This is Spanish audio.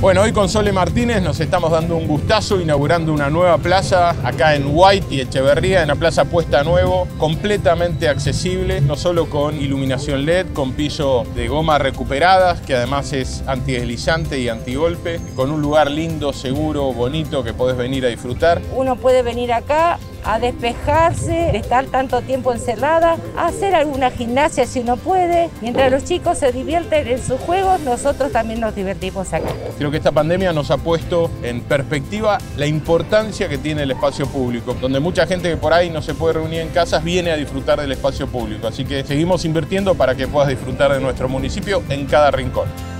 Bueno, hoy con Sole Martínez nos estamos dando un gustazo inaugurando una nueva plaza acá en White y Echeverría, una plaza puesta a nuevo, completamente accesible, no solo con iluminación LED, con piso de goma recuperadas, que además es antideslizante y antigolpe, con un lugar lindo, seguro, bonito que podés venir a disfrutar. Uno puede venir acá a despejarse, de estar tanto tiempo encerrada, a hacer alguna gimnasia si uno puede. Mientras los chicos se divierten en sus juegos, nosotros también nos divertimos acá. Creo que esta pandemia nos ha puesto en perspectiva la importancia que tiene el espacio público, donde mucha gente que por ahí no se puede reunir en casas viene a disfrutar del espacio público. Así que seguimos invirtiendo para que puedas disfrutar de nuestro municipio en cada rincón.